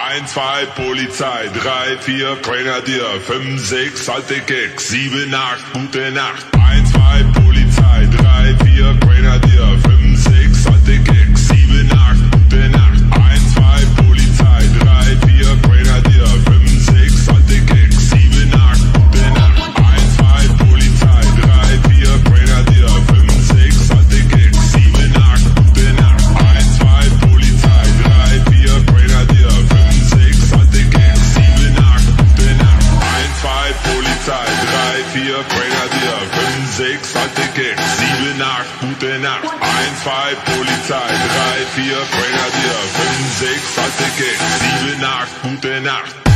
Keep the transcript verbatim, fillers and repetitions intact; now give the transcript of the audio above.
Eins, zwei Polizei, drei, vier Grenadier, fünf, sechs alte Keks, sieben, acht gute Nacht. Eins, zwei Polizei, drei, vier Grenadier, fünf, sechs alte Keks, sieben, acht gute Nacht. Eins, zwei Polizei, drei, vier Grenadier, fünf, sechs alte Keks, sieben, acht gute Nacht. Eins, zwei Polizei, drei, vier Grenadier, fünf, sechs alte Keks, sieben, acht gute Nacht. Eins, zwei Polizei, drei, vier Grenadier, fünf, sechs alte Keks, sieben, acht gute Nacht. Eins, zwei Polizei, drei, vier Grenadier, fünf, sechs alte Keks, sieben, acht gute Nacht. Eins, zwei Polizei, drei, vier Grenadier, fünf, sechs alte Keks, sieben, acht gute Nacht.